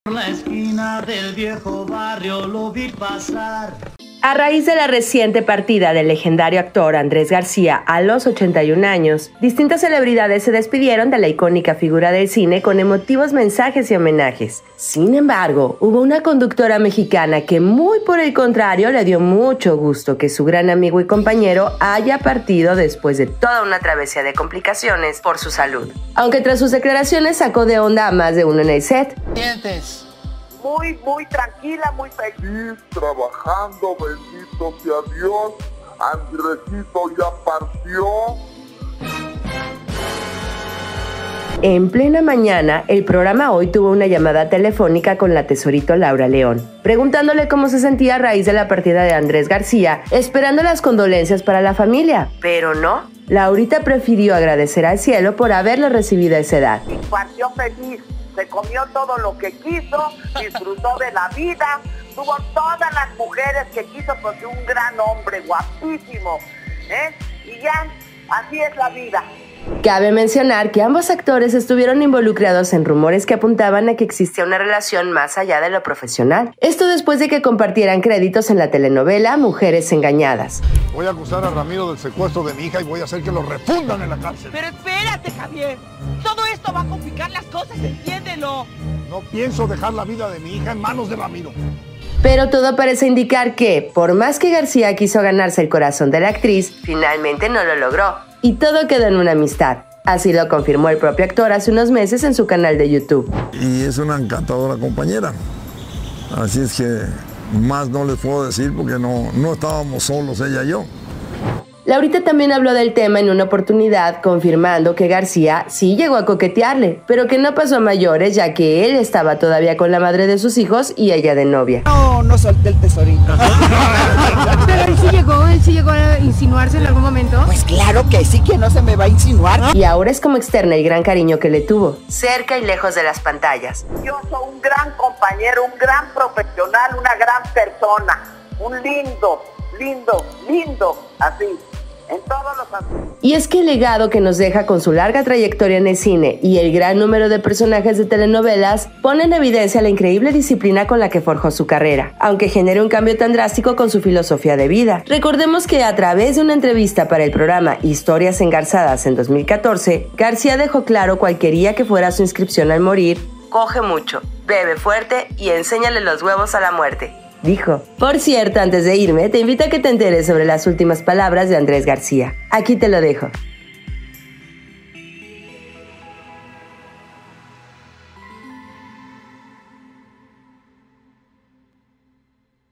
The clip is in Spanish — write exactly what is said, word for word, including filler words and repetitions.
Por la esquina del viejo barrio lo vi pasar. A raíz de la reciente partida del legendario actor Andrés García a los ochenta y un años, distintas celebridades se despidieron de la icónica figura del cine con emotivos mensajes y homenajes. Sin embargo, hubo una conductora mexicana que, muy por el contrario, le dio mucho gusto que su gran amigo y compañero haya partido después de toda una travesía de complicaciones por su salud. Aunque tras sus declaraciones sacó de onda a más de uno en el set. ¿Sientes? Muy, muy tranquila, muy feliz, trabajando, bendito sea Dios. Andresito ya partió. En plena mañana, el programa Hoy tuvo una llamada telefónica con la tesorito Laura León, preguntándole cómo se sentía a raíz de la partida de Andrés García, esperando las condolencias para la familia. Pero no, Laurita prefirió agradecer al cielo por haberle recibido a esa edad. Partió feliz. Se comió todo lo que quiso, disfrutó de la vida, tuvo todas las mujeres que quiso porque un gran hombre, guapísimo, ¿eh? Y ya, así es la vida. Cabe mencionar que ambos actores estuvieron involucrados en rumores que apuntaban a que existía una relación más allá de lo profesional. Esto después de que compartieran créditos en la telenovela Mujeres Engañadas. Voy a acusar a Ramiro del secuestro de mi hija y voy a hacer que lo refundan en la cárcel. Pero espérate, Javier. Todo esto va a complicar las cosas, entiéndelo. No pienso dejar la vida de mi hija en manos de Ramiro. Pero todo parece indicar que, por más que García quiso ganarse el corazón de la actriz, finalmente no lo logró. Y todo quedó en una amistad. Así lo confirmó el propio actor hace unos meses en su canal de YouTube. Y es una encantadora compañera. Así es que más no les puedo decir porque no, no estábamos solos ella y yo. Laurita también habló del tema en una oportunidad, confirmando que García sí llegó a coquetearle, pero que no pasó a mayores, ya que él estaba todavía con la madre de sus hijos y ella de novia. No, no solté el tesorito. Pero él sí llegó, él sí llegó a insinuarse en algún momento. Pues claro que sí, que no se me va a insinuar. Y ahora es como externa el gran cariño que le tuvo, cerca y lejos de las pantallas. Yo soy un gran compañero, un gran profesional, una gran persona, un lindo, lindo, lindo, así. En todos los asuntos. Y es que el legado que nos deja con su larga trayectoria en el cine y el gran número de personajes de telenovelas pone en evidencia la increíble disciplina con la que forjó su carrera, aunque genere un cambio tan drástico con su filosofía de vida. Recordemos que a través de una entrevista para el programa Historias Engarzadas en dos mil catorce, García dejó claro cuál quería que fuera su inscripción al morir: coge mucho, bebe fuerte y enséñale los huevos a la muerte, dijo. Por cierto, antes de irme, te invito a que te enteres sobre las últimas palabras de Andrés García. Aquí te lo dejo.